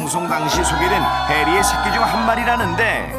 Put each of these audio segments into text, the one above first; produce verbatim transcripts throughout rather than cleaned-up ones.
방송 당시 소개된 해리의 새끼 중 한 마리라는데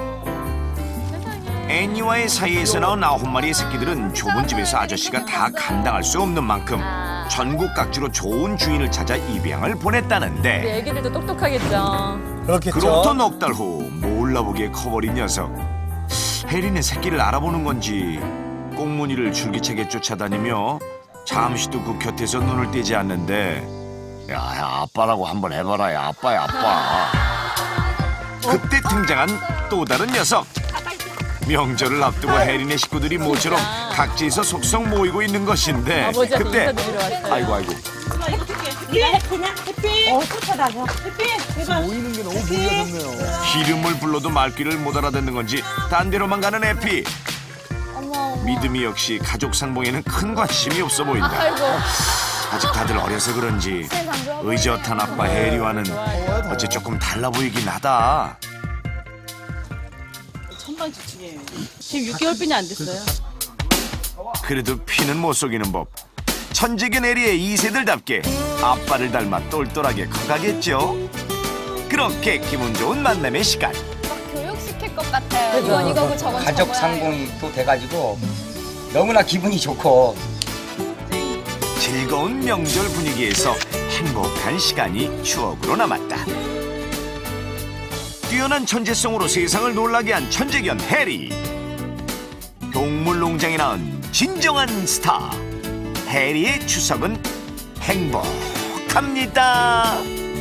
애니와의 사이에서 나온 아홉 마리의 새끼들은 좁은 집에서 아저씨가 다 감당할 수 없는 만큼 전국 각지로 좋은 주인을 찾아 입양을 보냈다는데 우리 애기들도 똑똑하겠죠. 그렇겠죠. 그로부터 넉 달 후 몰라보게 커버린 녀석. 해리는 새끼를 알아보는 건지 꽁무니를 줄기차게 쫓아다니며 잠시도 그 곁에서 눈을 떼지 않는데 야, 야 아빠라고 한번 해봐라. 야 아빠야 아빠. 그때 등장한 또 다른 녀석. 명절을 앞두고 해리네 식구들이 모처럼 각지에서 속속 모이고 있는 것인데 아버지한테 그때 인사드리러 왔어요. 아이고 아이고 해피냐? 해피? 어, 쫓아다녀. 해피? 해봐. 모이는 게 너무 보기가 좋네요. 이름을 불러도 말귀를 못 알아듣는 건지 딴 데로만 가는 에피. 어머. 믿음이 역시 가족 상봉에는 큰 관심이 없어 보인다. 아이고. 아직 다들 어려서 그런지 의젓한 아빠 해리와는 어째 조금 달라 보이긴 하다. 천방지축이에요. 지금 육 개월뿐이 안 됐어요. 그래도 피는 못 속이는 법. 천재견 해리의 이세들답게 아빠를 닮아 똘똘하게 커가겠죠. 그렇게 기분 좋은 만남의 시간. 막 교육시킬 것 같아요. 이건 이거고 저건 가족 저거야. 상봉이 또 돼가지고 너무나 기분이 좋고 즐거운 명절 분위기에서 행복한 시간이 추억으로 남았다. 뛰어난 천재성으로 세상을 놀라게 한 천재견 해리. 동물농장에 낳은 진정한 스타. 해리의 추석은 행복합니다.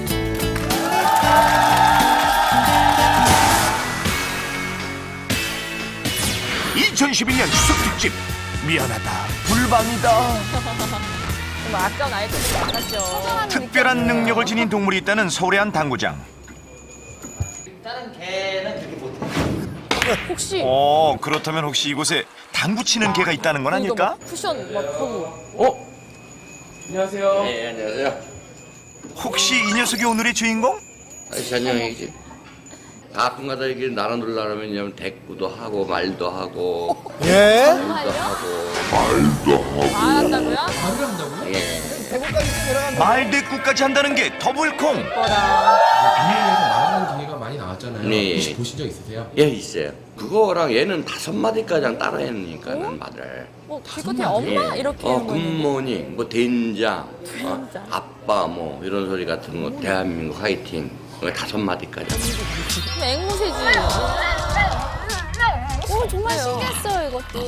이천십일 년 추석 특집 미안하다 불방이다. 뭐 아까운 아이템이 많았죠. 특별한 능력을 지닌 동물이 있다는 서울의 한 당구장. 다른 개는 그렇게 못해. 혹시 어 그렇다면 혹시 이곳에 당구 치는 개가 있다는 건 이거 아닐까? 막 쿠션 막 하고. 어? 안녕하세요. 네, 안녕하세요. 혹시 이 녀석이 오늘의 주인공? 아저씨 안녕이지. 가끔가다 이렇게 나눠 놀라면 대꾸도 하고 말도 하고 예? 말도 하고 말한다고요? 예. 말대꾸까지 한다는 게 더블콩. 비밀에서 말하는 기회가 많이 나왔잖아요. 네. 혹시 보신 적 있으세요? 예 있어요. 그거랑 얘는 다섯 마디까지 따라했으니까는 말을. 뭐 기껏해 엄마 이렇게 어 하는 거 있는데. 굿모닝 뭐 된장, 어, 된장. 아빠 뭐 이런 소리 같은 거 대한민국 화이팅 이거 다섯 마디까지. 그럼 앵무새지. 오, 정말 신기했어요, 이것도.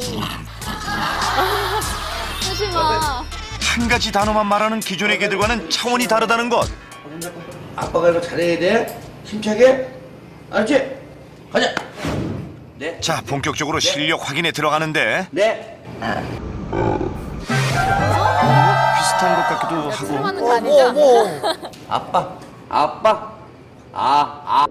하지 마. 한 가지 단어만 말하는 기존의 개들과는 차원이 다르다는 것. 아빠가 이거 잘해야 돼. 힘차게. 알았지? 가자. 네. 자 본격적으로 실력 확인에 들어가는데 네. 비슷한 것 같기도 하고. 사랑하는 거 아니죠? 아빠. 아빠. 아, 아.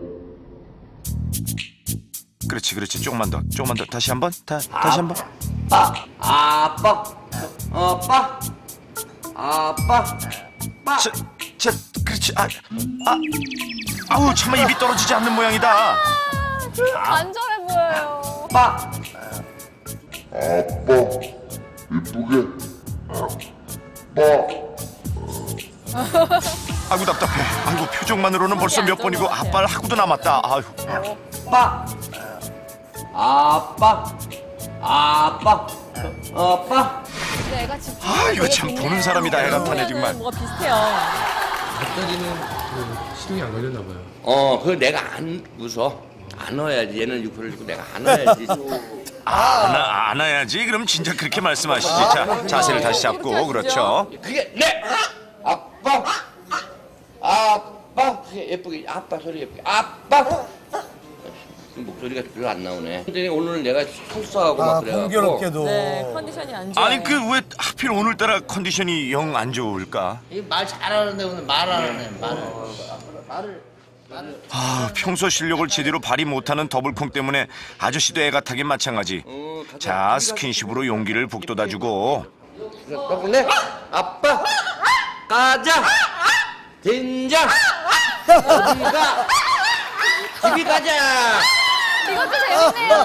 그렇지 그렇지 조금만 더 조금만 더 다시 한번 다 다시 한번. 아빠. 아빠. 아빠. 아빠. 빠. 자, 자 그렇지 아, 아 아우 참아 입이 떨어지지 않는 모양이다. 간절해 보여요. 빠. 아이고 답답해. 아이고 표정만으로는 벌써 몇 번이고 아빠를 하고도 남았다. 아유. 빠. 아빠. 아빠. 아빠. 근데 애가 집. 아 이거 참 보는 사람이다 애가 타네 정말. 뭐가 비슷해요. 아직까지는 그 시동이 안 걸렸나 봐요. 어, 그거 내가 안 웃어. 안아야지. 얘는 육포를 주고 내가 안아야지. 아, 안아, 안아야지. 그럼 진짜 그렇게 말씀하시지. 자, 자세를 다시 잡고 그렇죠. 그게 네. 아빠. 아빠. 그게 예쁘게. 아빠 소리 예쁘게. 아빠. 목소리가 별로 안 나오네. 근데 오늘 내가 설사하고 아, 막 그래갖고. 공교롭게도. 네, 컨디션이 안 좋아요. 아니 그 왜 하필 오늘따라 컨디션이 영 안 좋을까? 말 잘하는데 오늘 말하네 말을. 아 평소 실력을 제대로 발휘 못하는 더블콩 때문에 아저씨도 애가 타긴 마찬가지. 어, 자 스킨십으로 용기를 북돋아주고. 네. 아빠. 가자. 된장. 어디가? 집이 가자. 이것도 재밌네요.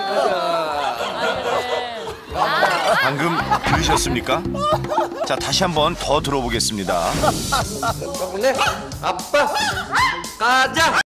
방금 들으셨습니까? 자 다시 한번 더 들어보겠습니다. 네. 아빠. 가자.